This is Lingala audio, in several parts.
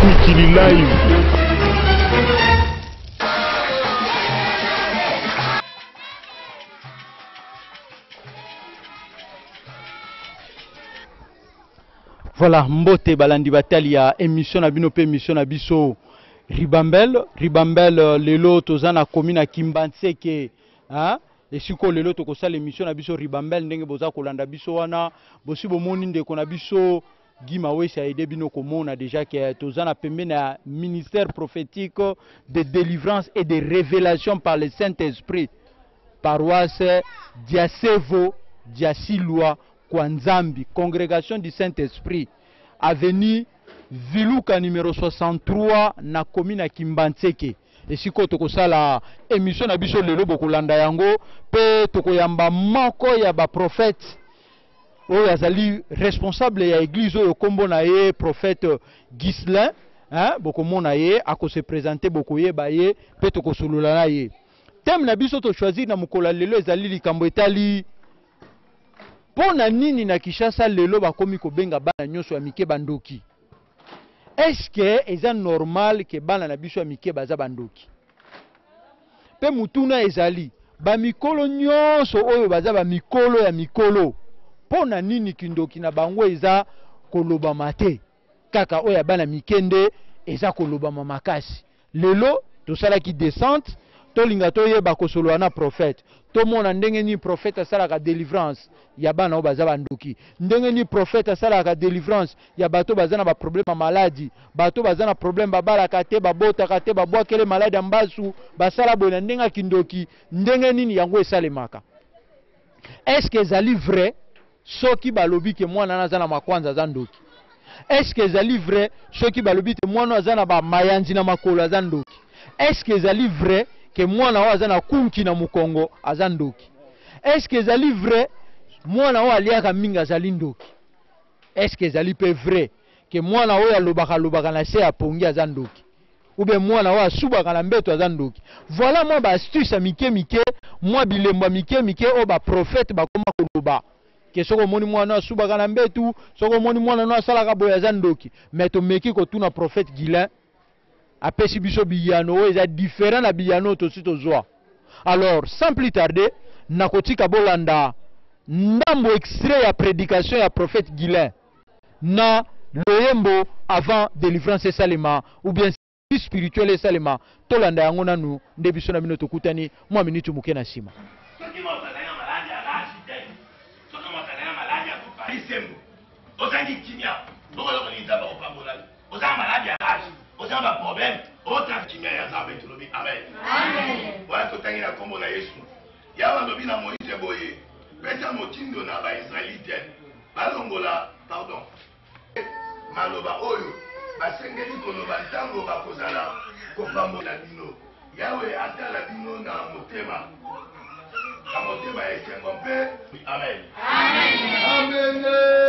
Mikili Live. Voilà, mbote balandi batali ya émission na bino pe émission na biso Ribambel lelo tozana commune Kimbanseke hein esiko lelo tokosala émission na biso Ribambel ndenge boza kolanda biso wana bosi bomoni ndeko na biso Gima Wesi a aidé bino komona déjà que tozana pembe na ministère prophétique de délivrance et de révélation par le Saint-Esprit paroisse Diasevo Diasilwa Kwanzambi, congrégation du Saint-Esprit, avenue Viluka numéro 63 na commune Kimbanseke. Et si ko tokosala émission na biso lelo bokolanda yango pe tokoyamba moko ya ba prophète oyo azali responsable ya église oyo kombo na ye prophète Gislin hein bokomona ye akose présenter bokoyeba ye pe tokosolola na ye. Thème na biso to choisir na mukola lelo ezali likambo etali pona nini na Kishasa lelo bakomi kobenga bana nyonso ya mike bandoki. Est-ce que eza normal ke bana na biso ya mike baza bandoki? Pe mutuna ezali ba mikolo nyonso oyo baza ba mikolo ya mikolo. Pona nini kindoki na bango eza koloba mate kaka oyo ya bana mikende eza koloba makasi. Lelo tosala ki descente tolinga toyeba kosolola na prophète tomona ndenge ni prophète asalaka délivrance ya bana o baza bandoki ndenge ni prophète asalaka délivrance ya bato baza na ba problème ya maladie bato baza na problème babalaka te babotaka te babwakele malade ya mbasu basala boye na ndenge kindoki ndenge nini yango esalemaka. Est-ce que ezali vrai soki balobi ke mwana naza na makwanza aza ndoki? Est-ce que ezali vrai soki balobi te mwana aza na ba mayanzi na makolo aza ndoki? Est-ce que ezali vrai que mwana wa azana kunki na mukongo azandoki? Est-ce que ezali vrai mwana wa aliaka minga azali ndoki? Est-ce que ezali pe vrai que mwana wa lobaka na se apongi azandoki? Ou bien mwana wa subaka na mbeto azandoki? Voilà moi ba astuce mike moi bilemba mike o ba prophète ba koma koloba ke soko moni mwana subaka na mbetu soko moni mwana no asalaka boya azandoki. Mais to meki ko tuna prophète Gilin apesi biso biyano eza différent na biyano tosi tozwa. Alors sans plus tarder nakotika bolanda ndambo extrait ya prédication ya prophète Gilin na loyembo avant délivrance et salema ou bien spirituel et salema tolanda yango nanu nde biso na bino tokutani mwa minute muke na sima. Oza ba problème autant qui m'a yazambe to lobi amen amen wa to tangi na kombo na Yesu ya ba lobi na Moïse boye pesa motindo na ba Israélite balongola pardon maloba oyo basengeli koloba ntango bakozala kofambola bino yawe atala bino na motema esengo mpe amen amen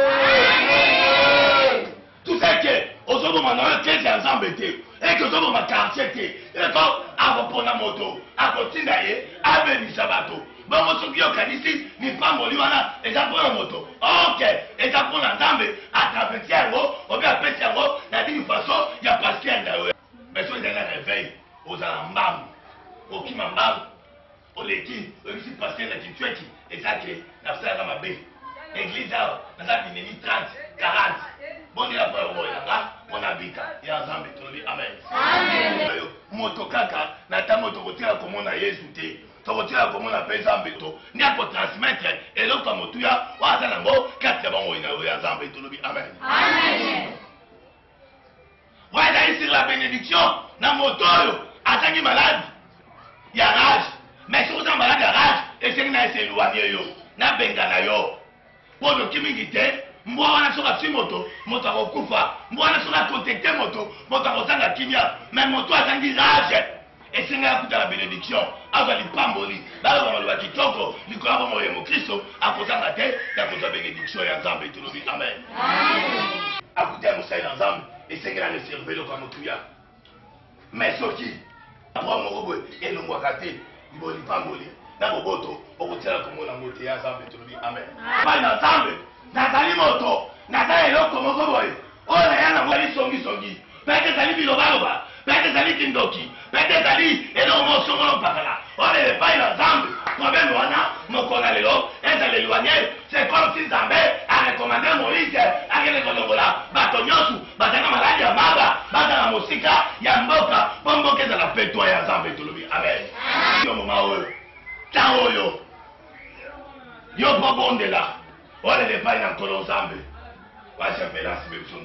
amen tout ça que aujourd'hui maintenant qu'est-ce que ensemble et que aujourd'hui ma quartier et quand avopona moto akotinda ye ave ni sabato bon moto qui organise ni pas moliwana et ça pour moto OK et ça pour l'ensemble à travers yango on va appeler yango na d'une façon il y a pas qu'un d'ailleurs mais soit il y a un réveil aux alambam au kimambam au leki aussi passer la titueki et ça que la salle ma bé église là na ça ni 30 40 bon il a pas au là on habite et ensemble tout le amen amen moto kaka na ta moto kotira komona Yesu te to kotira komona pesa mbeto ni ako transmettre et l'autre comme tuya wa za nango kati bango ina we ensemble tout le amen amen ouais d'ailleurs sur la bénédiction na moto yo atangi malade ya rage mais sur ça malade ya rage et c'est na c'est loigné yo na benga na yo pour kimingite mwana soka si moto akokufa mwana soka contacté moto akotanga kimia mais moto atangi rage et c'est nga kuta la bénédiction azali pamboli balo balo kitoko likola bo moyo Kristo akotanga te ya kuta bénédiction ya Nzambe tolobi amen amen akuta musai Nzambe et c'est nga le cerveau comme tuya mais soki après mon robot et le moi kate iboli pamboli na boboto okotela komona moto ya Nzambe tolobi amen amen Nzambe nazali moto nazali eloko moko boye oyo na yana mwali songi peke zali Ndoki. Peut-être Ali, et non, mon son, on parle là. On n'est pas ensemble. Problème, on a, mon connalelo, et ça l'éloigner. C'est comme si Zambé a recommandé Moïse, a recommandé là, Batonyosu, Batana Maladi, Yamaga, Batana Mosika, Yamboka, Bomboke, ça la fait toi et Zambé, tout le monde. Amen. Yo, maman, Tao, yo. Yo, bon de là. On n'est pas encore Zambé. Va se faire la semaine.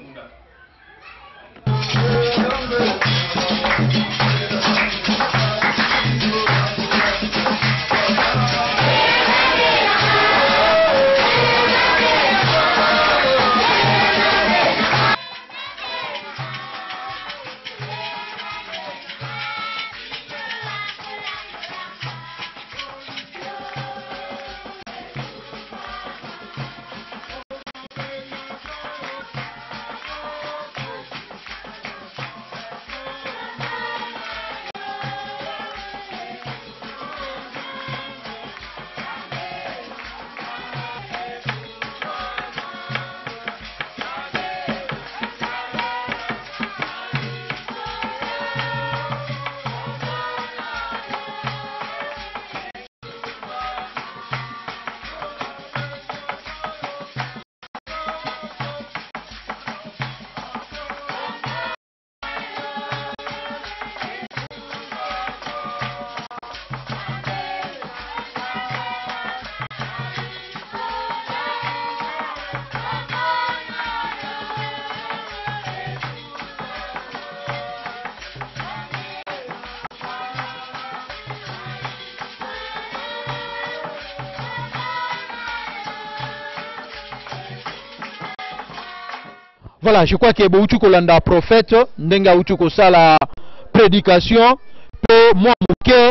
Voilà, je crois que Boutou Kolanda prophète, Ndenga Utuko Sala prédication, pour moi, Mouké,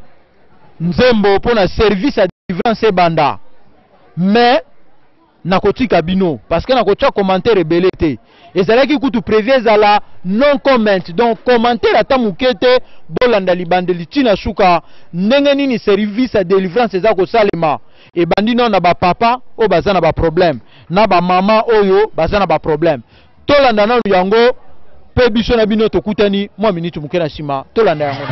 Nzembo, pour la service à délivrance et banda. Mais, Nakoti Kabino, parce que Nakoti a commenté rebellité. Et c'est là qu'il coûte préviens à la non-comment. Donc, commenter la Tamoukete, Bolanda Libandeli, Tina Souka, Nengeni service à délivrance et Zako Salema. Et bandino na ba papa, o bazana ba problème. Na ba maman, oyo, bazana ba problème. Tolanda na yango, pe biso na bino tokutani, moi minute mukena sima, tolanda yango.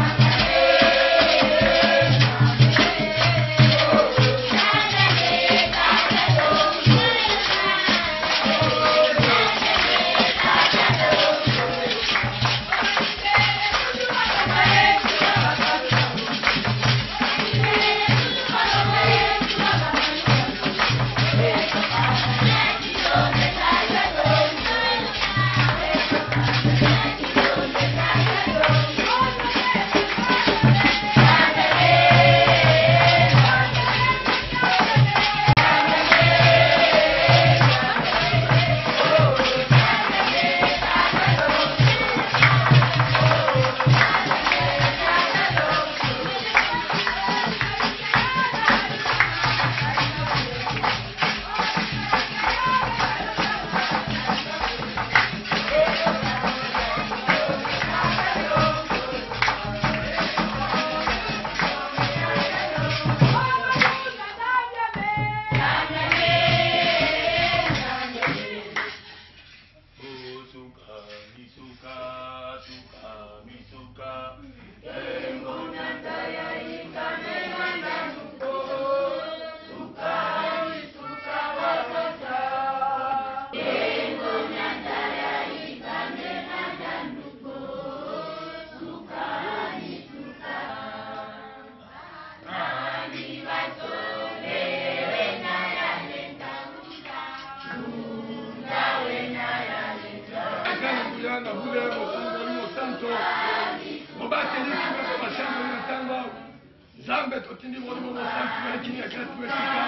Zambe totindi wodi mo santi na kini akati wesika.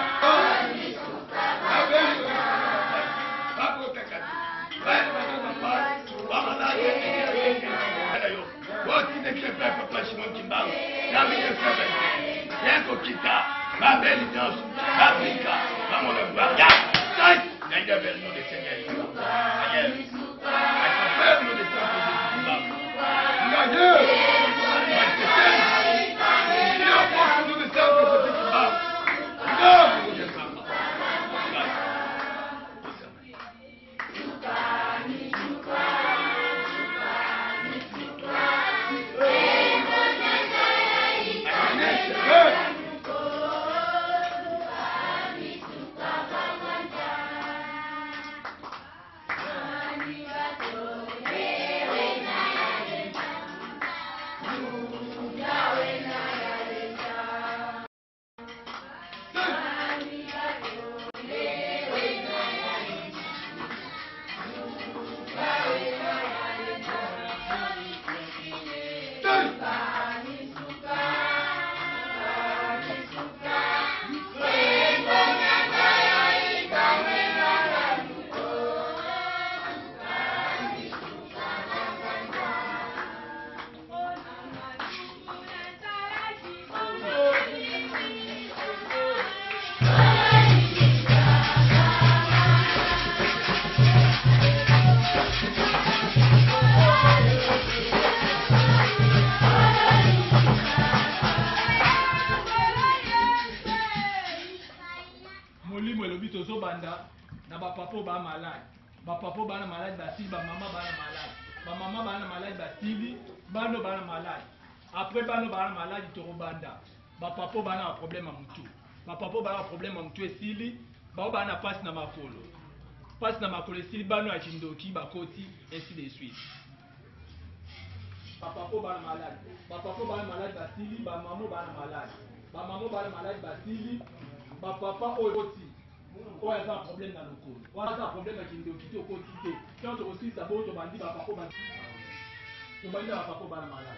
Babo kakati. Bale baba baba. Baba na yo. Woti ne kepe papa shimon kimbao. Na mi kepe. Yako kita. Babe ni dos. Afrika. Vamos na ba. Ya. Sai. Nenda bel no de Seigneur. Ayer. I confirm no de Seigneur. papa ba malade. Ba papa ba malade basili, ba maman ba malade. Ba maman ba malade basili, bano ba malade. Après bano ba malade torobanda. Ba papa ba na problème à mutu. Ba papa ba na problème à mutu esili, ba na passe na makolo. Passe na makolo esili bano a chindoki ba koti ainsi de suite. Ba papa ba malade. Ba papa ba malade basili, ba maman ba malade. Ba maman ba malade basili, ba papa oyoti. On a un problème dans le col. On a un problème avec une quitté au quotidien. Quand on aussi ça bon, on va dire papa on va dire papa on va malade.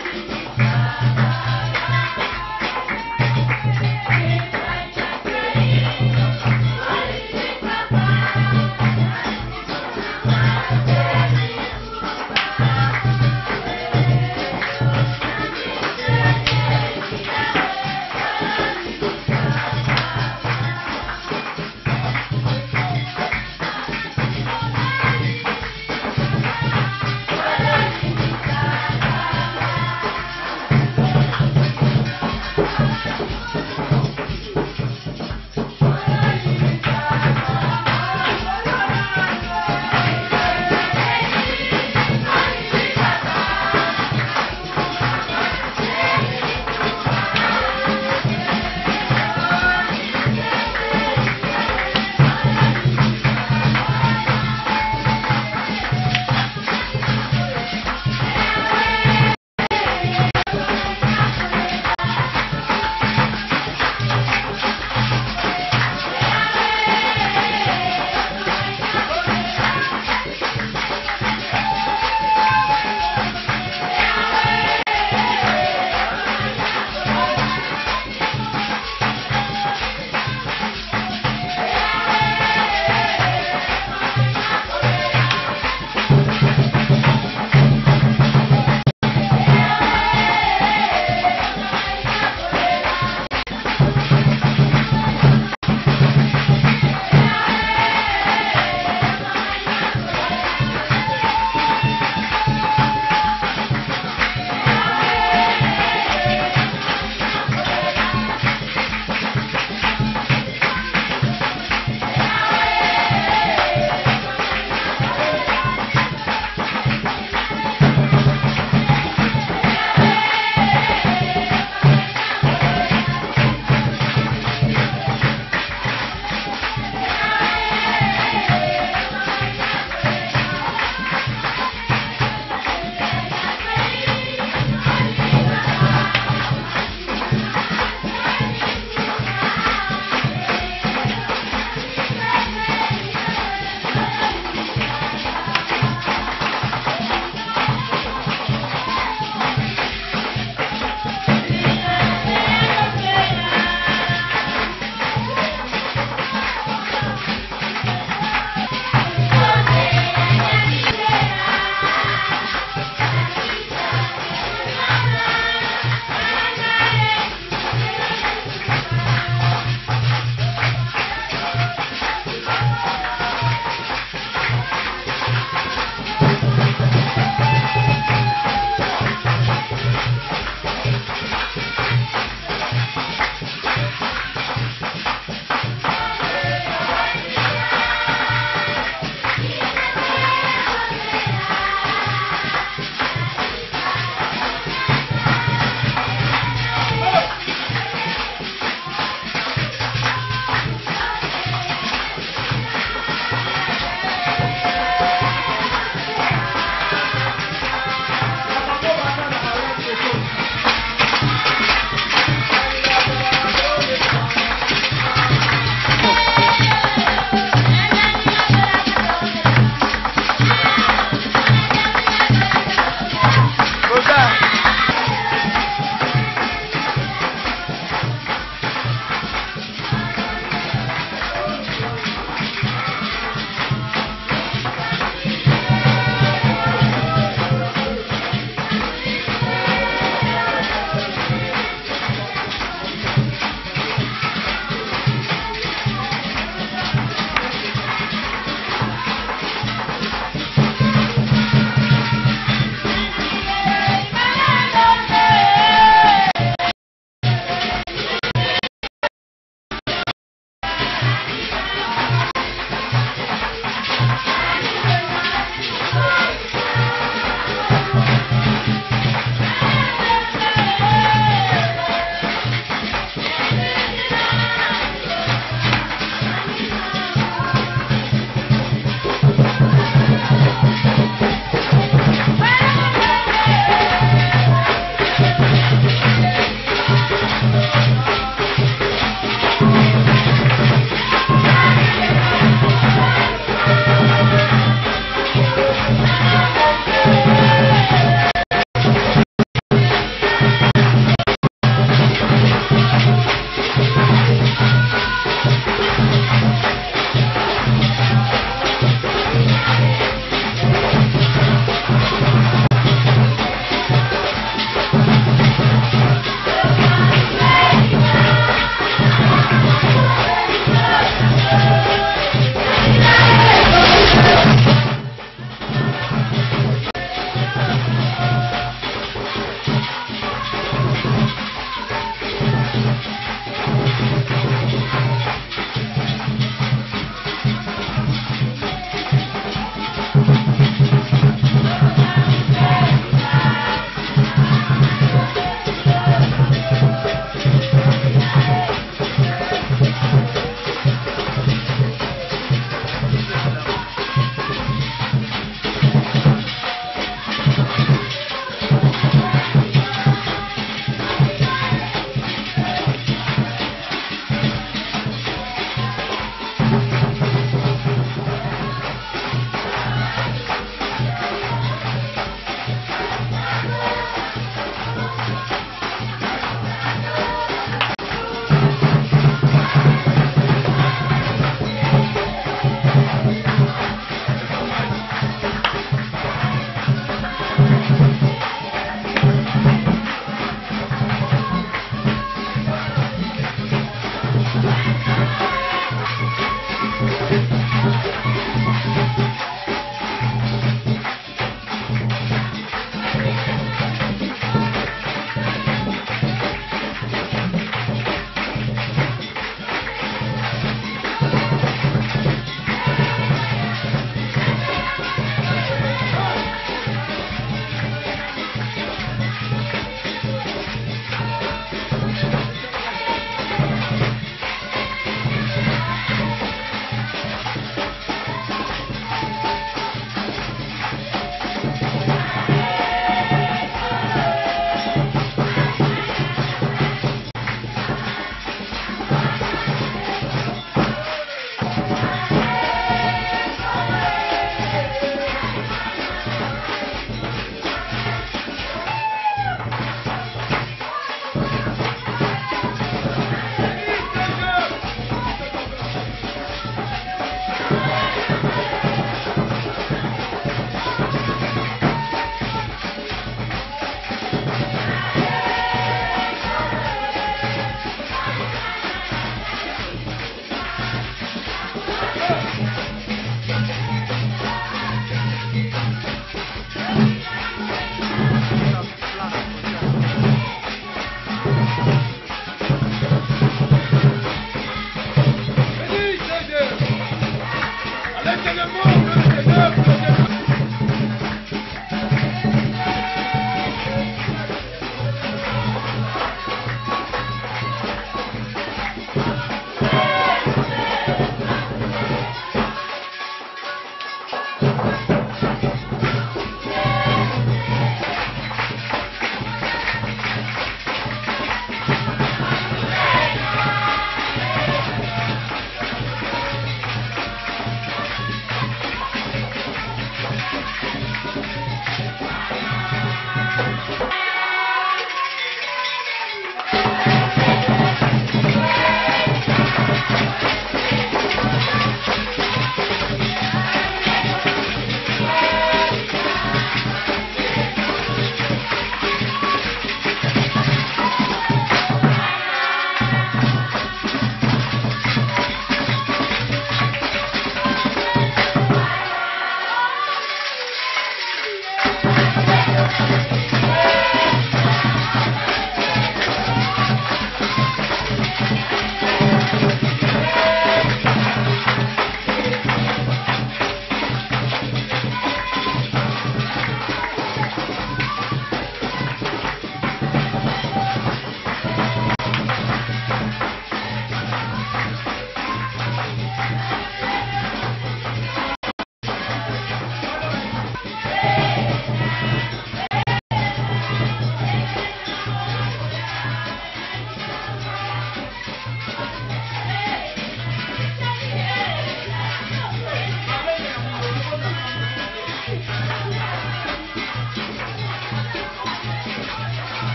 Thank you.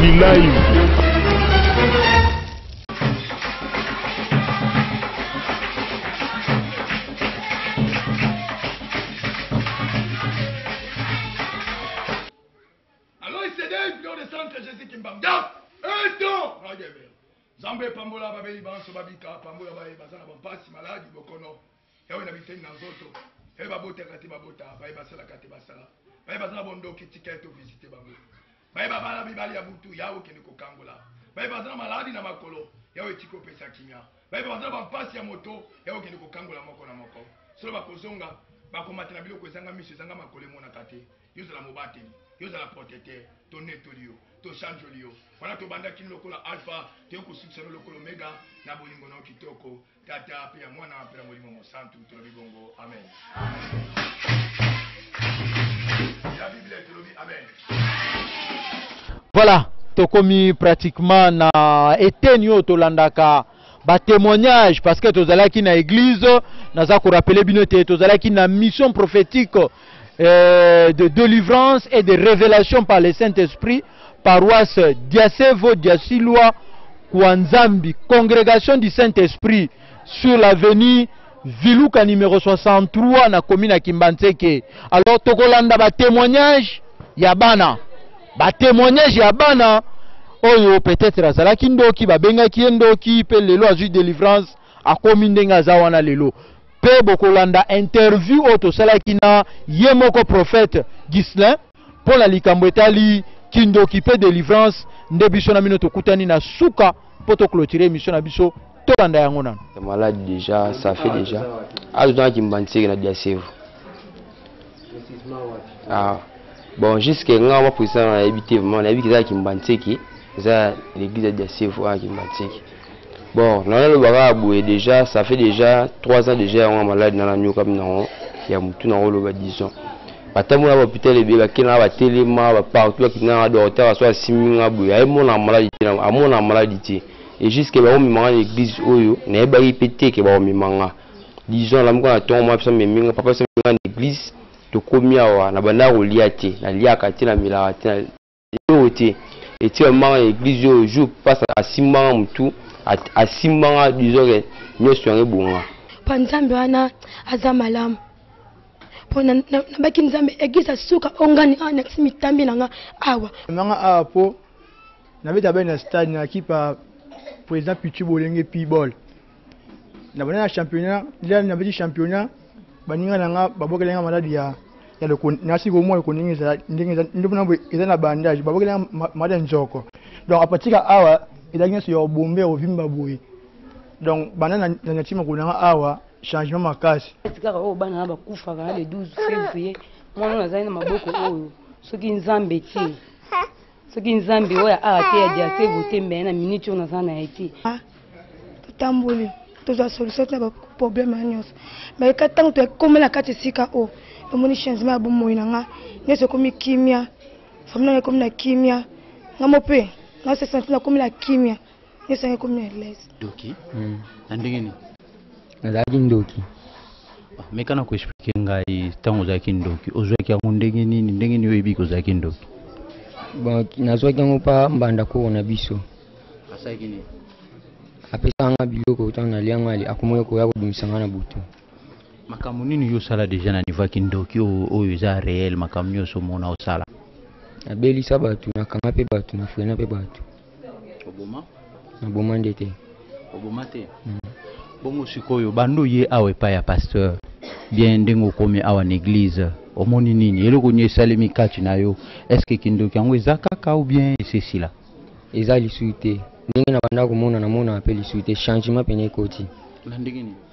live. Alors il s'est dit, dans le centre Jésus qui m'a dit, Zambé Pambola Babeli Banso Babika, Pambola Baye Bazana Bampasi, Maladi, Bokono, Yawe Nabite Nazoto, Eba Bote Kati Babota, Baye Basala Kati Basala, Baye Bazana Bondo qui ticket au visiter Bambo, Baye Babala Bibali Abutu, Yao Keniko Kangola, Baye Bazana Maladi Namakolo, Yawe Tiko Pesa Kimia, Baye Bazana Bampasi ya Moto, Yao Keniko Kangola Moko na Moko, Solo Bakozonga, Bakomati na Biloko Zanga Mishi Zanga Makole Mona Kate, Yoza la Mobati, Yoza la Protete, Tonetolio. To chanjolio wana to banda kini lokola alpha te ko succès lokola omega na bolingo na kitoko tata pe ya mwana pe ya molimo mo santu to bibongo amen la bible te lobi amen. Voilà, tokomi pratiquement na etenio to landaka ba témoignage parce que tozalaki na église naza ko rappeler bino te tozalaki na mission prophétique de délivrance et de révélation par le Saint-Esprit. Paroisse Diasevo Diasilwa Kwanzambi, congrégation du Saint-Esprit sur l'avenue Viluka numéro 63 na commune à Kimbanseke. Alors tokolanda ba témoignage ya bana. Ba témoignage ya bana oyo peut-être azala kindoki ba benga kindoki pe lelo azu délivrance a commune ndenga za wana lelo. Pe bokolanda interview auto salaki na yemoko prophète Gislin pour la likambo etali Kindo qui fait délivrance, ndebiso na mino tokutani na suka poto clôturer mission na biso to banda yango na. Malade déjà, ça fait déjà. Ah, dans Kimbanseke na Diasevo. Ah. Bon, jusqu'à nga ma président na habité vraiment, na habité Kimbanseke, ça l'église de Diasevo à Kimbanseke. Bon, dans le barabou déjà, ça fait déjà 3 ans déjà on malade dans la nyoka na ya mutu na rolo ba 10 ans. Batamuna ba hôpital ebe ba kena ba telema ba partout ki na docteur so asiminga buya e mona maladie et jusqu'à ba mimanga l'église oyo na ba répéter que ba mimanga disons la mko na ton moi pesa miminga papa pesa miminga l'église to komia wa na bana ko liate na liaka te na milate na yote et tu manga l'église yo jour passe à simanga mutu à simanga disons que nyoso yango bonga panzambe wana azamalam pona nabaki nzambe egisa suka ongani ana simitambi nanga awa nanga awa po nabeta bena stade na kipa président Pichu Bolenge Pibol na bana championnat là na beti championnat baninga nanga babokelenga maladi ya le na siko mo ko ningiza ndingiza ndibona bo ezana bandage babokelenga maladi njoko donc apatika awa idagina so yo bombe ovimba boye donc bana na tima ko nanga awa changement makasi tika o bana ba kufa kana le 12 février mwana nazali na maboko oyo soki nzambe ti soki nzambe oya ate ya Diasevo te mbe na minute ona sana eti tutambuli toza solution na problème nyos mais ka tango to komela kati sika o omoni changement abo moyo nga nyeso komi kimia famna komi na kimia ngamope nga se sentina komi la kimia nyeso komi na les doki ndengeni nazaki ndoki mekana ko expliquer ngai tango zaki ndoki ozwaki yango ndenge nini oyebi ko zaki ndoki bon nazwaki yango pa mbanda ko na biso asaki ni apesanga biloko tango nalianga ali akomoya ko ya kodumisanga na butu makambo nini yo sala déjà na niveau kindoki oyo eza réel makambo nyonso mona osala abelisa bato nakanga pe bato nafrena pe bato oboma naboma ndete oboma te bongo sikoyo bando ye awe pa ya pasteur bien ndengo komi awa na église omoni nini eloko nye salemi kati na yo est-ce que kindoki yango eza kaka ou bien c'est là eza lisusu te ndenge na banda komona namona ape lisusu te changement pene ekoti na ndenge nini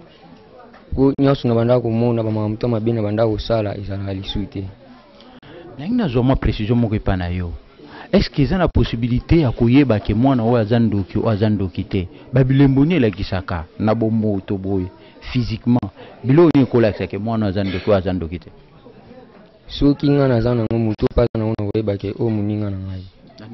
ko nyonso na banda komona bamamuto mabe na banda kosala ezalaka lisusu te nangi nazwa mwa précision moko epa na yo est-ce que eza na possibilité ya koyeba ke mwana oyo aza ndoki oyo aza ndoki te babilembo ni elakisaka na bomoi to boye physiquement biloko nini ekolakisa ke mwana oyo aza ndoki oyo aza ndoki te soki nga naza nango moto mpe aza nango na koyeba ke oyo moninga na ngai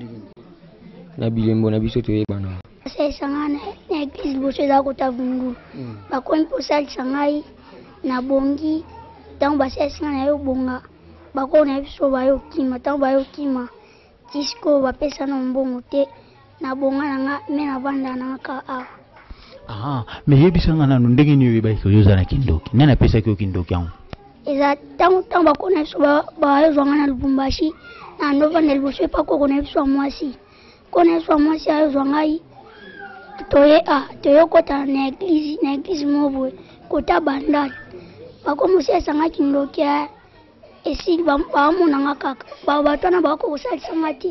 na bilembo na biso toyebana esanga na église liboso eza kota vungulu bakomi mposalisa ngai na bongi ntango basalisi ngai na yo bonga bakoo na biso bayokima ntango bayokima Tisco bapesa na mbongo te na bonga nanga me na vanda nanga ka awa. Ah, mais yebisa nga nanu ndenge ni yoyeba ko yoza na kindoki. Nani apesa ki kindoki yango? Eza tango bakona biso bayozwanga na Lubumbashi na ndova na liboso epa kokona biso mwasi. Kona biso mwasi ayozwanga yi toye kota na eglise mobwe kota bandali. Bakomusi esanga kindoki ya esi bamonanga kaka. Batwana bakokosalisanga te.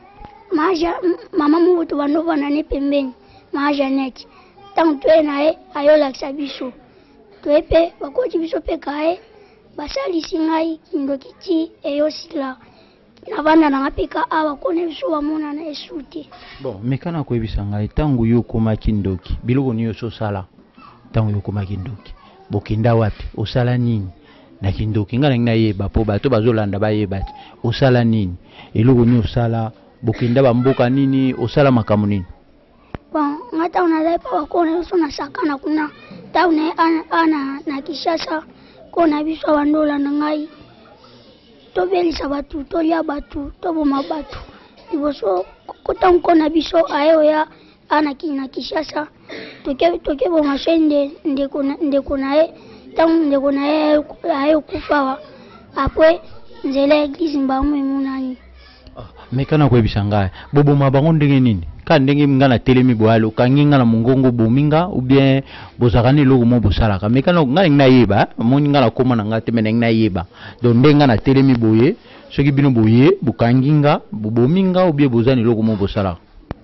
Mama mubutu bandova na ne pembeni. Ma Janette. Tant que nae ayola sabiso. Toye pe bakoti biso pe kae. Basalisi ngai kindoki ti eyosila. Na vanda na ngapeka awa kone biso bamona na esute. Bon, mekana koyebisa ngai tangu yo koma kindoki. Biloko ni yo so sala. Tangu yo koma kindoki. Bokenda wapi? Osala nini? Na kindoki ngana ngina yeba po bato bazolanda bayeba. Osala nini? Eloko ni osala bokenda bamboka nini? Osala makamu nini? Bon, ngata unalepa wakone biso na sakana kuna. Taune ana na Kishasa kona biso bandola na ngai. Tobelisa batu, tolia batu, toboma batu. Liboso kotango na biso ayo ya ana kina Kishasa. Toke boma shende ndeko nae. Tangu ndeko nae ayo kufawa. Apwe nzela eglise mbamu emunani. Mekana koyebisa ngai boboma bango ndenge nini? Ka ndenge ngana telemi boalo kanginga na mungongo bominga ou bien bozakani logo mo bosalaka mekana ngana ngina yeba moni ngana koma na ngate mena ngina yeba donc ndenga na telemi boye soki bino boye bukanginga bominga ou bien bozani logo mo bosalaka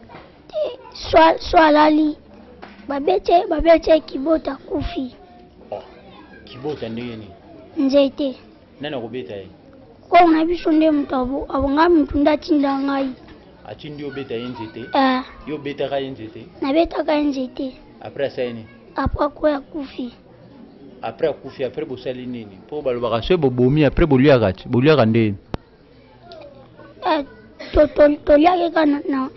swalali babete kibota kufi kibota ndenge ni nzete nana kobeta ye ko na biso nde mutabo abonga mutunda tinda ngai atindi obeta nzete yo beta ka nzete na beta ka nzete après ça ni après ko ya kufi après bosali nini po balobaka se bobomi après boliaka nde toliaka ka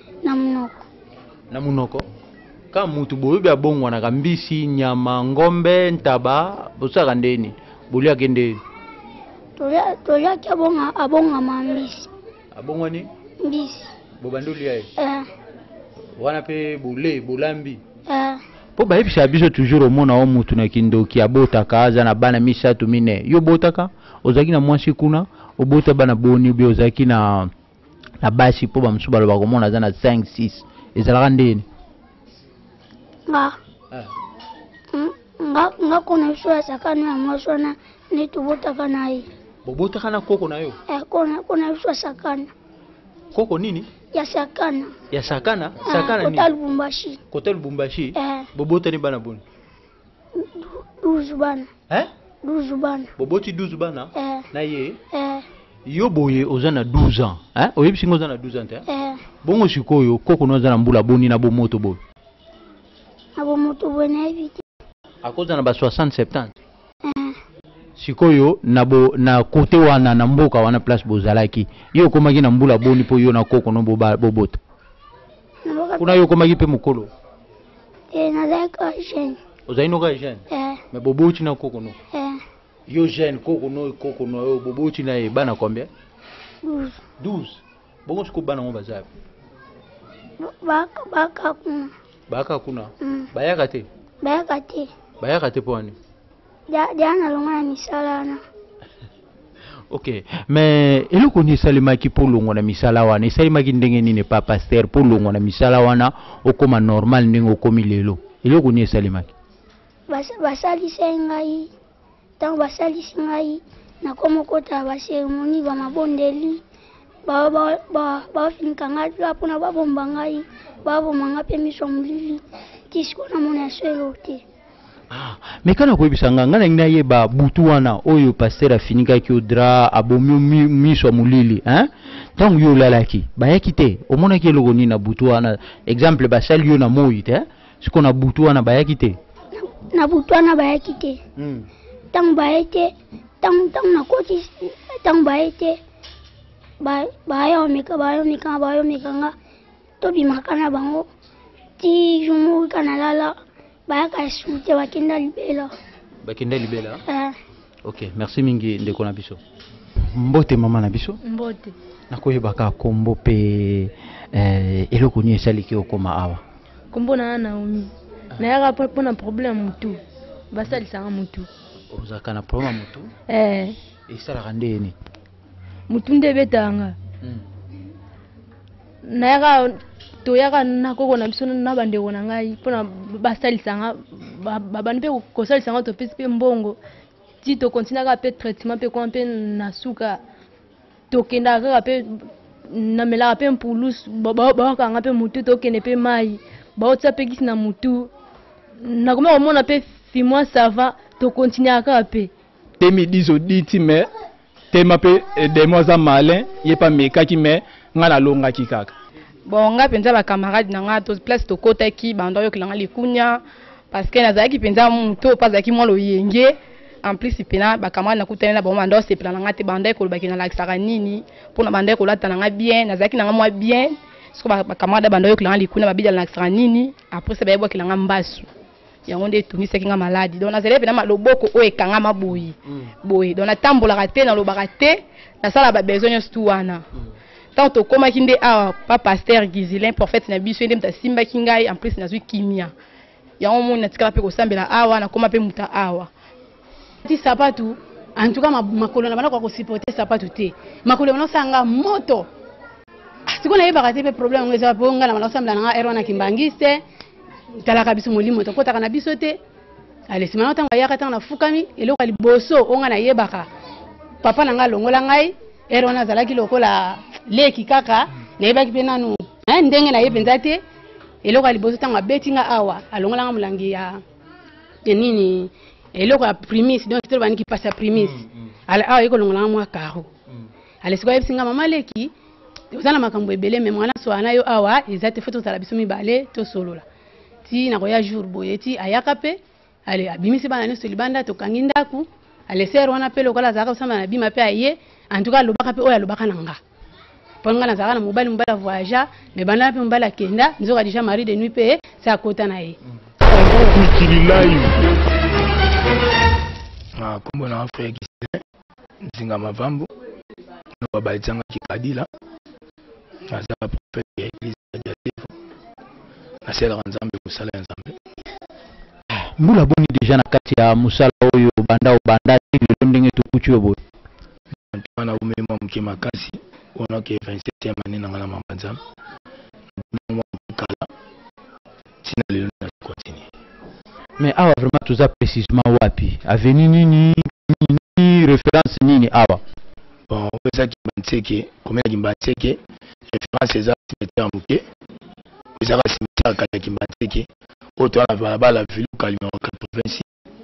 na munoko ka mutu boyobi abongwa na kambisi nyama ngombe ntaba bosaka ndeni boliaka nde toliaka abonga mambisi abongwa ni mbisi bobandoli yae wana pe bolambi po bayebisa biso toujours omona o mutu na kindoki abotaka aza na bana misatu mine yo botaka ozaki na mwasi kuna obota bana boni bi ozaki na basi po bamusu baloba komona aza na 5 6 ezalaka ndeni nga kona biso ya sakano ya mwasi wana nde tobotaka na ye bobotaka na koko na yo kona biso ya sakana koko nini ya sakana kota Lubumbashi kota Lubumbashi bobota ni bana boni 12 bana 12 bana boboti 12 bana na ye yo boye oza na 12 ans oyebisi ngo oza na 12 ans te bongo sikoyo koko no oza na mbula boni na bomoto boye na evite akoza na ba 60 70 sikoyo na kote wana na mboka wana place bozalaki yo komaki na mbula boni po yo na koko no bobota kuna yo komaki pe mokolo nazalaka jeune ozali no ka jeune mais boboti na koko no yo jeune koko no yo boboti na ye bana combien 12 bongo siko bana ngo bazapi baka kuna bayaka te po ani Diana longa misala na. Ok, mais eloko ni salimaki po longo na misala wana, isalimaki ndenge nini pa pasteur po longo na misala wana okoma normal ndenge okomi lelo. Eloko ni salimaki. Basalisi ngai. Tango basalisi ngai na komo kota ba ceremony ba mabondeli. Ba finka ngai la pona ba bomba ngai. Ba bomba ngai pe miso mulili. Tisiko na mona selote. Mekana koyebisa ngana ngina yeba butu wana oyo pasteur afinika ki odra abomi miso mulili tangu yo lalaki bayaki te omona ki eloko ni na butu wana exemple basali yo na moyi te siko na butu wana bayaki te na butu wana bayaki te tangu bayete tangu na koti tangu bayete bayo meka nga tobi makana bango ti jumu kana lala bayaka sute bakenda libela ok merci mingi ndeko na biso mbote mama na biso mbote nakoyebaka kombo pe eloko ni esaliki okoma awa kombo na Naomi nayaka mpona problème mutu basalisanga mutu ozalaka na problème mutu esalaka ndeni mutu nde ebetanga nayaka toyaka nakoko na biso na bandeko na ngai mpona basalisanga babandi mpe kosalisanga topesi mpe mbongo ti tokontinaka mpe traitement mpe kwa mpe na suka tokendaka kaka mpe namelaka mpe mpulusu bakanga mpe mutu tokende mpe mai baotia mpe kisi na mutu nakoma komona mpe fimoi sava tokontineaka kaka mpe temi diso diti me tema mpe demo aza malin ye mpe amekaki me nga nalongaki kaka bon nga mpenza bacamarade na nga to place tokotaki bando oyokelanga likunya parce que nazalaki mpenza moto mpo azalaki mwa loyenge en plus pena bacamarade nakutani na bango bando osepela na nga te bando ekolobaki nalakisaka nini mpona bando ekolata na nga bien nazalaki na nga mwa bien soko bacamarade bando oyokelanga likunya babidi nalakisaka nini après se bayebwakelanga mbasu yango nde etungisaki nga maladi donc nazalaki pena loboko oyo ekangama boye boye donc natambolaka te nalobaka te nasala babesoin nyonso tu wana tant tokomaki nde awa pa pasteur Gizilin prophète na biso nde muta simbaki ngai en plus nazwi kimia yango moni natikala mpe kosambela awa nakoma mpe muta awa ti sapatu en tout cas makolo na bana kwa kosipote sapatu te makolo na sanga moto siko na yebaka te pe problème ngeza po ngala na sambela na ero na kimbangiste talaka biso molimo to kotaka na biso te ale simana tanga yaka tanga na fukami eloko liboso onga na yebaka papa na nga longola ngai ero na zalaki lokola leki kaka na yebaki pe nanu ndenge na yebenza te eloko liboso tanga betinga awa alongola nga mulangi ya nini eloko ya primis donc to baniki passa primis ala awa yeko longola nga mwa karo ale siko yebisinga mama leki ozana makambo ebele me mwana so ana yo awa ezate foto tala biso mibale to solola ti na koya jour boye ti ayaka pe ale abimisi bana nyonso libanda tokangi ndaku ale ser wana pe lokola zaka osamba na bima pe aye en tout cas lobaka pe oyo alobaka na nga ponga na zaka na mobali voyageur me banda pe mobali akenda nzoka déjà mari de nuit pe sa kota na ye kombo na frère Gizilin nzinga mavambo no babalizanga kikadila aza prophète ya église ya Diatevo aselaka nzambe kosala ya nzambe mbula boni deja na kati ya musala oyo banda lelo ndenge tokuti yo boye wana umema mke makasi ona ke 27e année na ngala mamba nzambe mwa kala tina lelo na continue mais awa vraiment tuza précisément wapi avenue nini référence nini awa bon eza Kimbantseke komena Kimbantseke référence eza cimetière muke eza ka cimetière kata Kimbantseke oto na balabala viluka numéro 86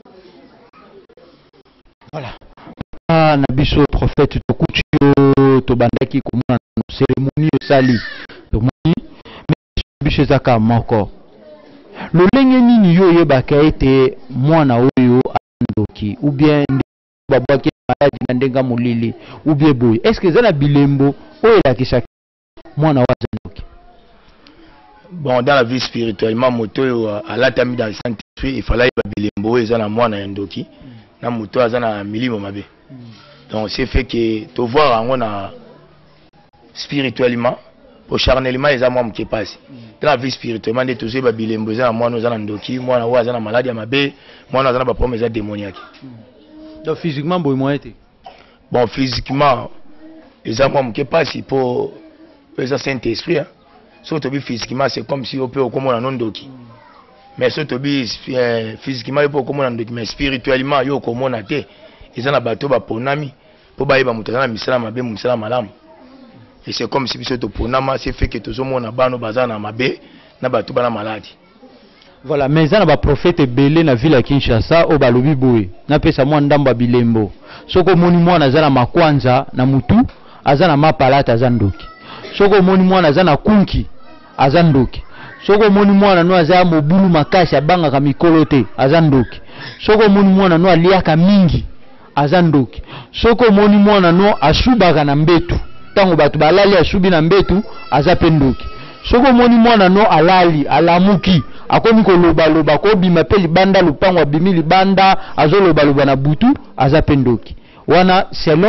voilà na biso prophète tokuti to bandaki komona cérémonie osali tomoni biso ezaka moko lolenge nini yo yebaka ete mwana oyo andoki ou bien babwaki maladi na ndenga molili ou bien boy est-ce que zana bilembo oyo lakisaki mwana wa zandoki bon dans la vie spirituellement moto à la tami dans le Saint-Esprit il fallait bilembo ezana mwana ya ndoki na moto azana milimo mabe donc c'est fait que to voir en on spirituellement pour charnellement les amants qui passent dans la vie spirituellement de toujours bilembo ezana mwana ozana ndoki mwana wa azana maladie ya mabe mwana azana ba problème démoniaque donc physiquement boy moi été bon physiquement les amants qui passent pour les Saint-Esprit hein. Surtout physiquement c'est comme si on peut comme on ndoki mais surtout physiquement il peut comme on ndoki mais spirituellement yo comme on a té ils en a bateau ba ponami pour ba yeba mutana misala mabe musala malamu et c'est comme si biso to ponama c'est fait que tozo mona bano bazana mabe na bateau bana maladie voilà mais ça na ba prophète belé na ville ya Kinshasa o balobi boye na pesa mwa ndamba bilembo soko moni mwana zana makwanza na mutu azana mapalata azandoki soko moni mwana azana kunki azandoki soko moni mwana no azaya mobulu makasi abanga mikolo te azandoki soko moni mwana no aliaka mingi azandoki soko moni mwana no asubaka na mbetu tango batu balali asubi na mbetu azapendoki soko moni mwana no alali alamuki akomi koloba loba ko bima pe libanda lupango abimi libanda azoloba loba na butu azapendoki wana selon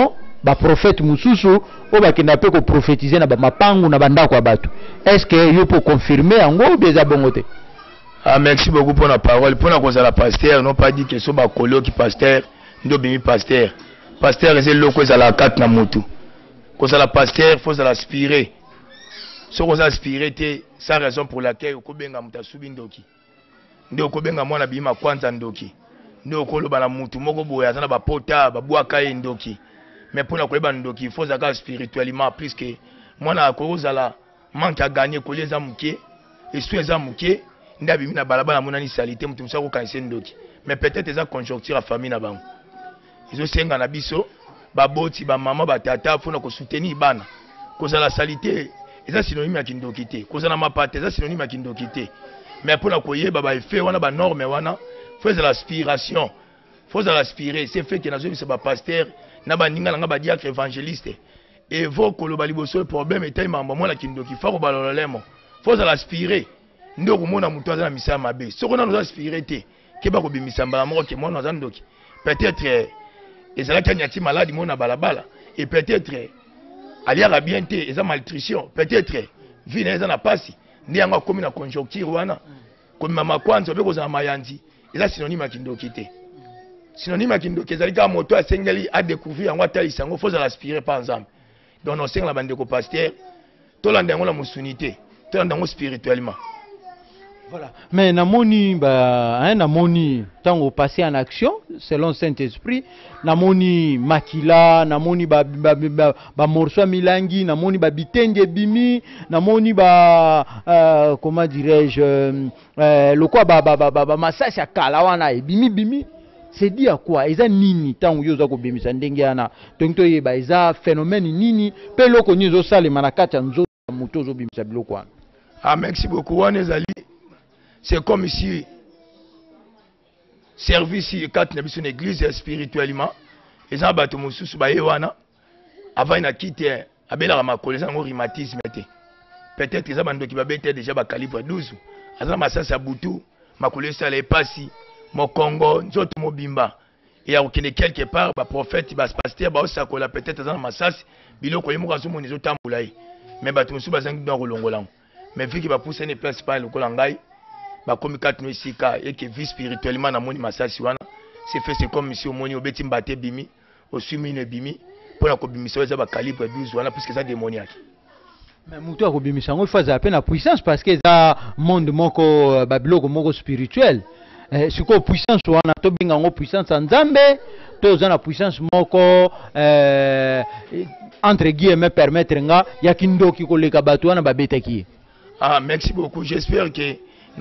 ba prophète mususu o ba kenda pe ko prophétiser na ba mapangu na banda kwa batu. Est-ce que yo peut confirmer ngo beza bongote? Ah, merci beaucoup pour la parole. Pour la cause de la pasteur, non pas dit que ce soit colo qui pasteur, nous bimi pasteur. Pasteur c'est le cause à la 4 na mutu. Cause à la pasteur, faut l'aspirer. Ce qu'on aspirer c'est sa raison pour laquelle ko benga mutasubi ndoki. Ndio ko benga mwana bima kwanza ndoki. Ndio ko loba na mutu moko boya zana ba pota ba bwaka ndoki. Mais pour la koyeba ndoki, il faut zaka spirituellement plus que mwana akoza la manque à gagner ko les amuke et sous les amuke. Ndabi mina balabala monani salité mutu msako kanise ndoki. Mais peut-être eza conjoncture à famille na bango. Izo senga na biso ba boti ba mama ba tata fona ko soutenir bana. Koza la salité eza synonyme ya kindoki te. Koza na mapate eza synonyme ya kindoki te. Mais pour la koyeba ba effet wana ba norme wana faut l'aspiration. Faut l'aspirer, c'est fait que na zo biso ba pasteur na ba ninga nga ba diacre évangéliste. Et vos koloba liboso le problème était mamba moi la kindoki fa ko balolemo. Faut l'aspirer. Ndo komona mutu aza na misala mabe soko na nous aspirer te ke ba ko bimisa mbala moko ke mona zandoki peut-être ezala kanyati malade mona balabala et peut-être aliara bien te eza malnutrition peut-être vie na eza na pasi ndi yango komi na conjoncture wana komi mama kwanza be kozala mayandi eza synonyme ya kindoki te synonyme ya kindoki ezali ka moto asengeli a découvrir yango atalisa yango faut l'aspirer par exemple donc on sengela bande ko pasteur tolanda yango la musunité tolanda yango spirituellement. Voilà. Mais namoni namoni tango passé en action selon Saint-Esprit, namoni makila, namoni ba morceau milangi, namoni ba bitenge bimi, namoni ba comment dirais-je le quoi ba massage ya kalawana e bimi. C'est dit à quoi? Eza nini tango yoza ko bimisa ndenge yana. Donc to yeba eza phénomène nini pe loko nyizo sale manakata nzo muto zo bimisa biloko wana. Ah, merci beaucoup Wanezali. C'est comme ici, service ici, quand nous sommes une église spirituellement, les gens battent mon sous bayewana, avant de quitter, abela ma collègue en rhumatisme. Peut-être les gens qui va être déjà à calibre 12. Azan massa sabutu, ma collègue ça les passi, mon Congo, nous mon bimba. Et il y a quelque part, le prophète, le pasteur, peut-être azan massas, bilo ko yemo kaso mon izo tambulaï. Mais battu mon sous bazan dans rolongolang. Mais vu qu'il va pousser une place par le kolangai. Ba comme 4 noisika et que vie spirituellement na moni masasi wana c'est fait c'est comme monsieur moni obeti mbate bimi osumine bimi pour la kobimisa za ba calibre 12 wana puisque ça démoniaque. Mais mutu akobimisa ngo faza à peine la puissance parce que ça monde moko babiloko moko spirituel. Siko puissance wana to binga ngo puissance nzambe to za na puissance moko entre guillemets permettre nga yakindoki ko leka batu wana babeta ki. Ah, merci beaucoup, j'espère que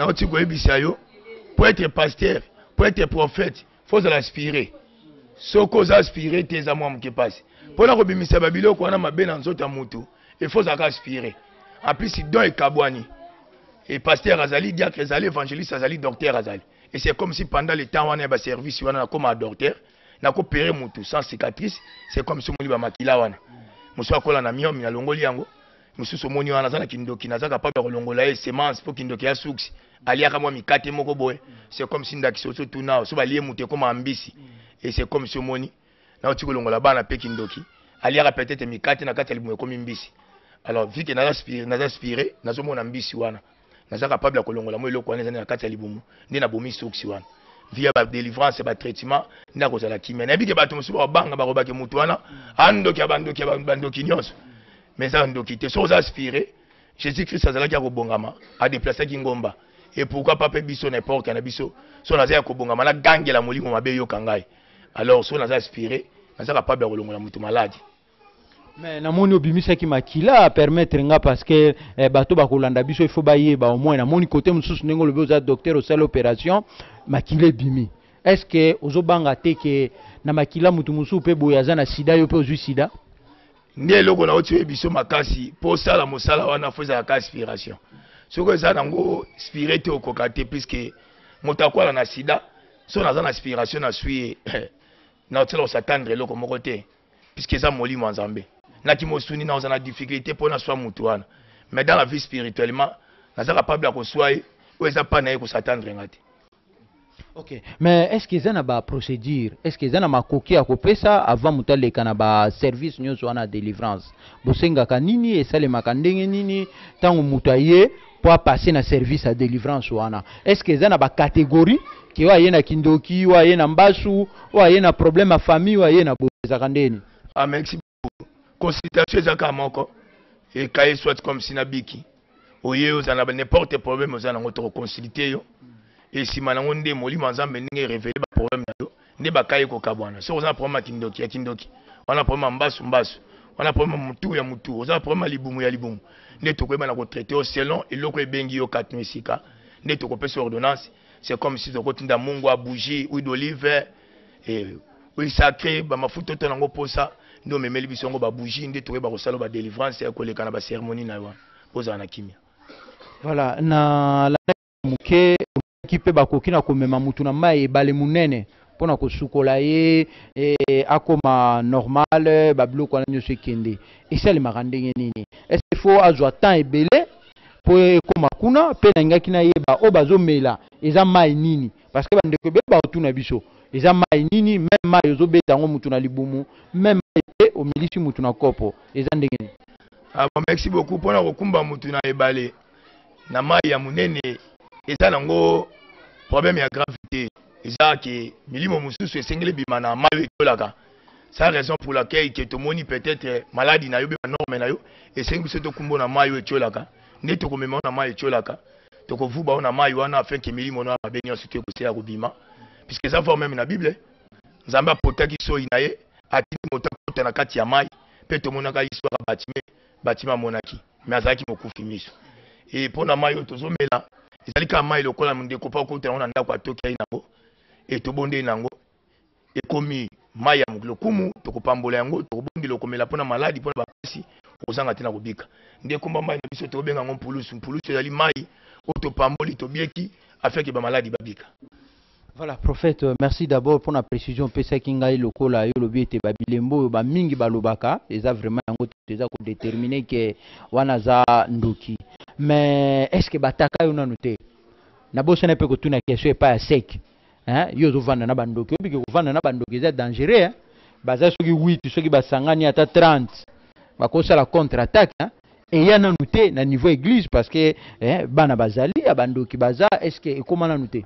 pour être pasteur, pour être prophète, il faut l'aspirer. Ce qu'on aspire, c'est à moi qui passe. Pour la robimisa babilo, qu'on a ma belle en zota mutu, il faut aspirer. En plus, il doit être kabouani. Et pasteur Azali, diacre Azali, évangéliste Azali, docteur Azali. Et c'est comme si pendant le temps, on a un service, on a comme un docteur, on a coopéré mutu sans cicatrice. C'est comme si on a makila wana. Monsieur Akola na miyo, mina longoli yango. Monsieur Somoni wana zana kindoki na zaka pa ba longola e semence pour kindoki ya suksi. Aliaka moi mikate moko boye. C'est comme si ndaki soso tuna so ba lié muté comme ambisi. Et c'est comme Somoni na oti ko longola bana pe kindoki. Aliaka peut-être mikate na kati limu comme mbisi. Alors vu que na aspiré na zo mona mbisi wana. Na zaka pa ba ko longola mo eloko wana na kati limu. Ndi na bomi suksi wana. Via ba délivrance ba traitement na ko zala kimena. Na bi ke bato musu ba banga ba robaki mutu wana. Andoki abandoki nyonso. Mais ça on quitter sans aspirer Jésus-Christ azala ki akobongama a déplacer Kingomba et pourquoi pas biso n'importe canabiso son azala kobongama na gangela molimo mabe yo kangai alors son azala aspirer azala capable de kolongola mutu malade. Mais namoni obimisa ki makila permettre nga parce que bato ba kolanda biso il faut baye ba au moins namoni côté mususu nengo lobe za docteur au salle opération makila bimi. Est-ce que ozobanga te que na makila mutu musu pe boyaza na sida yo pe ozu sida? Ndiye loko na otiwe biso makasi po sala mosala wana foza ka aspiration. Soko za nango spirite okokate puisque motakwala na sida so na za na aspiration na sui na otela s'attendre loko moko te puisque za molimo nzambe. Na ki mosuni na ozana difficulté pour na soi mutu wana. Mais dans la vie spirituellement na za capable ko soye ou eza pas na ko s'attendre ngati. Ok, mais est-ce qu'ils ont une procédure? Est-ce qu'ils ont un coquille à couper ça avant de faire service nous sur la délivrance? Bosenga kanini et ça les makandenge nini tant mutaye pour passer na service à délivrance wana. Est-ce qu'ils ont une catégorie qui wa yena kindoki wa yena mbasu wa yena problème à famille wa yena bozakandeni? Ah merci beaucoup. Consultation ezaka moko et kaye soit comme sinabiki. Oye ozana n'importe problème ozana ngoto consulter yo. Et si manango nde moli manzambe ndenge révéler ba problème na yo, nde bakaye ko kabwana. So ozana problème kindoki ya kindoki. On a problème mbasu mbasu. On a problème mutu ya mutu. On a problème libumu ya libumu. Nde to koyeba na ko traiter au selon et loko ebengi yo 4 misika. Nde to ko pesa ordonnance. C'est comme si to kotinda mungu a bougie, huile d'olive et huile sacrée, ba mafuta to nango posa. Ndo memeli bisongo ba bougie nde to koyeba ko sala ba délivrance ya ko leka na ba cérémonie na yo. Poza na kimia. Voilà, na la muke qui peut bakoki na komema mutu na mai ebale munene pona kosukola ye akoma normal babiloko wana nyonso ekende esalemaka ndenge nini? Est-ce qu'il faut azwa temps ebele po ekoma kuna mpe na ngaki na yeba oyo bazomela eza mai nini? Parce que bandeko ebele baotuna biso eza mai nini? Même mai ozobeta yango mutu na libumu, même mai mpe omilisi mutu na kopo eza ndenge nini? Ah bon, merci beaucoup pona kokumba mutu na ebale na mai ya munene eza nango problème ya gravité. Eza que milimo mususu esengeli bima na mai etolaka. C'est la raison pour laquelle que to moni peut-être maladie na yo be norme na yo esengi biso to kumbo na mai etolaka. Ne to komema na mai etolaka. To ko vuba na mai wana afin que milimo na mabeni yo soki ko ya kobima. Puisque ça forme même na Bible. Nzambe apotaki so inaye atini motako na kati ya mai pe to monaka histoire batima monaki. Mais azaki mokufi miso. Et pour na mai tozomela ezali ka mai lokola ndeko pa ko tena ndako atoki nango et to bonde nango et komi mai ya lokumu to kopambola yango to bondi lokomela pona maladi pona bapasi ozanga tena kobika ndeko mbamba na biso to benga ngo mpulusu ezali mai to pamboli to bieki afin que ba maladi babika. Voilà, prophète, merci d'abord pour la précision. Pesa kingai lokola yo lobi ete babilembo ba mingi balobaka eza vraiment yango teza ko déterminer que wana za ndoki. Mais est-ce que bataka yo nanu te? Na boso na pe ko tuna question e pa ya sec. Hein? Yo zo vanda na bandoki, obi ko vanda na bandoki eza dangereux hein. Baza soki 8, soki basangani ata 30. Bakosa la contre-attaque hein. Et ya nanu te na niveau église parce que bana bazali ya bandoki baza est-ce que comment nanu te?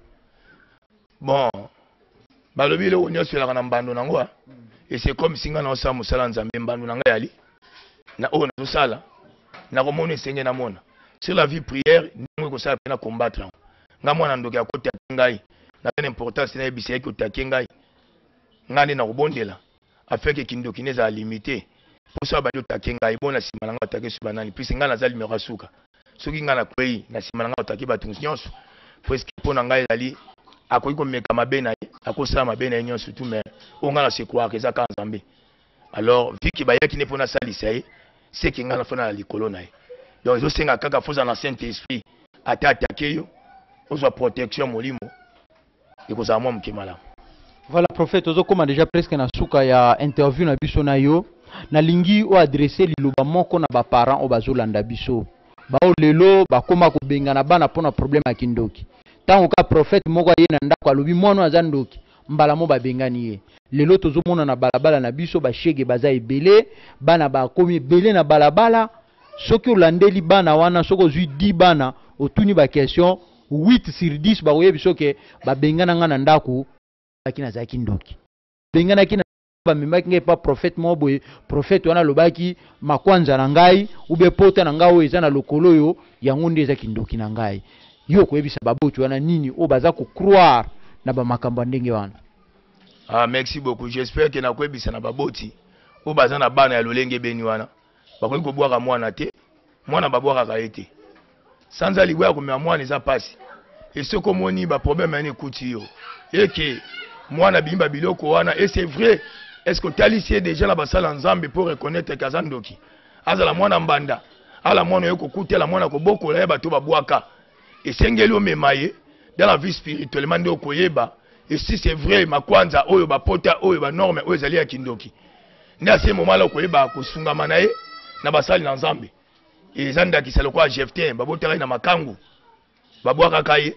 Bon, balobi le onyo sur la mbando nango et c'est comme si ngana osa musala nzambe mbando nanga yali na o na sala na komona senge na mona sur la vie prière ndingo ko sala pena combattre nga mwana ndoki akota ngai na tena importance na ebisi yake otake ngai ngane na kobondela afin que kindoki neza limité pour ça ba otake ngai bona sima nanga otake su banani puis ngana za limero suka soki ngana kwei na sima nanga otake batu nyonso presque pona ngai ali akoki komeka mabe na ye akosala mabe na ye nyonso tout mais onga na se croire eza ka nzambe. Alors vu que bayaki ne pona salisa ye c'est que ngana fona na likolo na ye donc ezosenga kaka foza na saint esprit ata atake yo ozwa protection molimo ekozala mwa moke malamu. Voilà prophète ozokoma déjà presque na suka ya interview na biso na yo nalingi o adresser liloba moko na baparents o bazolanda biso bao lelo bakoma kobengana bana pona problème ya kindoki. Tant que prophète moko ye na ndako alobi mwana aza ndoki mbala mo babengani ye lelo tozomona na balabala na biso bashege baza ebele bana bakomi ebele na balabala soki olandeli bana wana soki ozwi 10 bana otuni ba question 8 sur 10 bakoye biso ke babengana nga na ndako bakina zaki ndoki bengana kina bamemaki ngai pa prophète mo boye prophète wana lobaki makwanza na ngai ube pota na ngai oyo eza na lokolo yo yango nde eza kindoki na ngai yo koyebisa babotu wana nini o baza ko croire na ba makambo ndenge wana. Ah merci beaucoup, j'espère que na koyebisa na baboti o baza na bana ya lolenge beni wana bakoki kobwaka mwana te mwana babwaka kaete sanza libwa ko mema mwana eza pasi et ce que moni ba problème ane kuti yo et que mwana bimba biloko wana et c'est vrai est-ce que talisie déjà la basala nzambe pour reconnaître kazandoki azala mwana mbanda ala mwana yoko kutela mwana ko bokola ya bato babwaka et sengeli o memaye dans la vie spirituellement nde okoyeba et si c'est vrai makwanza oyo bapota oyo ba norme oyo zali ya kindoki nde ase moment la okoyeba kosungama na ye na basali na nzambe et zanda kisalo kwa Jefté babotaka na makangu babwaka kaye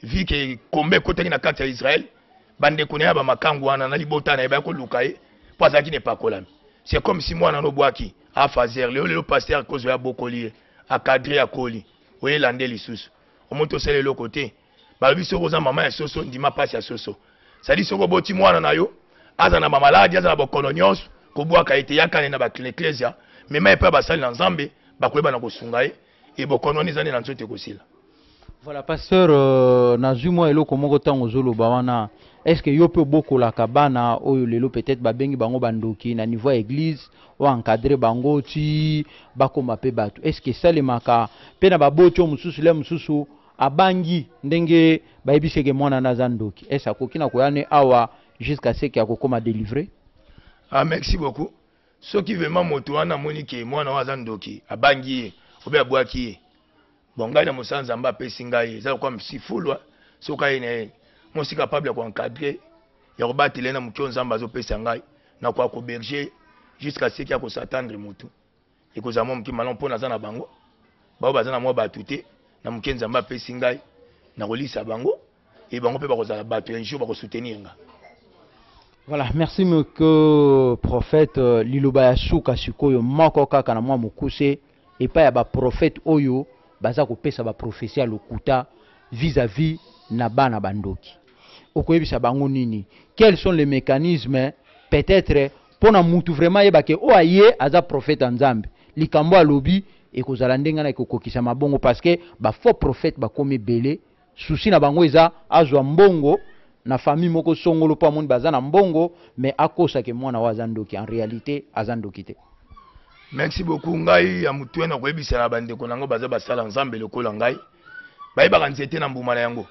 vu que kombe kotaki na kati ya Israël bande konya ba makangu wana na libota na ba ko lukaye pour ça qui n'est pas kolami. C'est comme si moi na no boaki a fazer le pasteur cause ya bokolier a cadrer à koli oye lande lisusu o monto sele le côté ba biso ko za mama ya soso ndima passe ya soso ça dit soko boti mwana na yo aza na mamaladi aza na bokolonios ko boaka ete yakane na ba ecclesia mais mai pa basali na nzambe ba koyeba na kosunga ye et bokononi zane na nzote kosila. Voilà, pasteur, nazuma eloko moko tango zolo bawana. Est-ce que yo peut beaucoup la cabana oyo lelo peut-être ba bengi bango bandoki na niveau église ou encadrer bango ti bakoma pe batu. Est-ce que ça le maka pe na babocho mususu le mususu abangi ndenge ba ebiseke mwana na zandoki. Est-ce akoki na koyane awa jusqu'à ce qu'il akokoma délivrer? Ah, merci beaucoup. Ce qui veut moto wana monike mwana wa zandoki abangi obe abwaki. Bon, ngai na musanza mba pesi ngai za kwa msifulwa soka ine moi si capable de encadrer ya kobatela na mukyo nzamba zo pesa ngai na kwa ko berger jusqu'à ce qu'il a ko s'attendre mutu et ko za mo mki malon pona za na bango ba ba za na mo batute na mukyo nzamba pesi ngai na kolisa bango et bango pe ba ko za batu un jour ba ko soutenir nga. Voilà, merci monsieur prophète liloba ya suka sikoyo moko kaka na mwa mukuse et pas ya ba prophète oyo baza ko pesa ba prophétie lokuta vis-à-vis na bana bandoki. Okoyebisa bango nini? Quels sont les mécanismes peut-être pour na mutu vraiment yeba ke o aye aza prophète nzambe. Likambo alobi e kozala ndenga na ekokokisa mabongo parce que ba faux prophète ba komi belé souci na bango eza azwa mbongo na famille moko songolo pa monde baza na mbongo mais akosa ke mwana wa zandoki en réalité azandoki te. Merci beaucoup ngai ya mutu na koyebisa na bande ko nango baza basala nzambe lokola ngai. Bayeba nzete na mbuma na yango.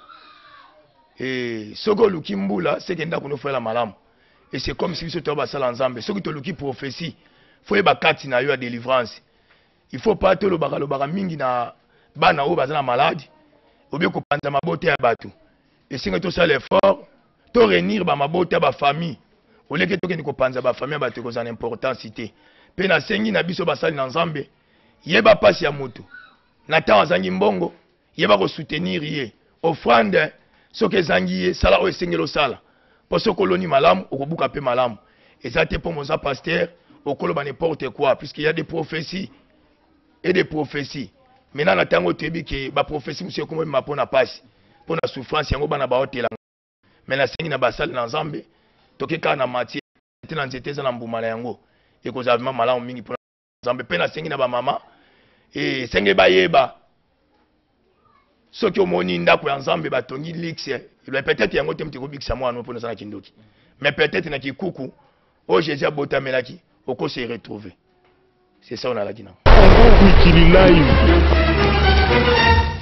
Et soko luki mbula c'est que ndako no faire la malamu. Et c'est comme si biso to basala nzambe. Soko to luki prophétie, faut yeba kati na yo ya délivrance. Il faut pas te lo baka mingi na bana o baza na malade. Obi ko panza mabote ya batu. Et singa to sala effort, to réunir ba mabote ya ba famille. Au lieu que to ke ko panza ba famille ba te ko za importance cité. Pe na sengi na biso basali na nzambe. Yeba pasi ya mutu. Na tawa zangi mbongo. Yeba ko soutenir ye. Offrande soke zangi ye sala o esengelo sala. Po sokoloni malamu okobuka pe malamu. Ezate po moza pasteur okoloba n'importe quoi puisqu'il y a des prophéties et des prophéties. Maintenant na tango tebi ke ba prophétie monsieur komo ma pona passe. Pona souffrance yango bana ba hotela. Mais na sengi na basali na nzambe tokeka na matière tena nzete za na mbuma na yango. Eko za malamu mingi pona nzambe pe na sengi na ba mama et senge ba yeba. Ce qui au moni ndako ya nzambe batongi lixe il peut-être yango te mtiko bikisa mwa no pona sana kindoki mais peut-être na kikuku o Jésus abota melaki oko se retrouver c'est ça on a la dina.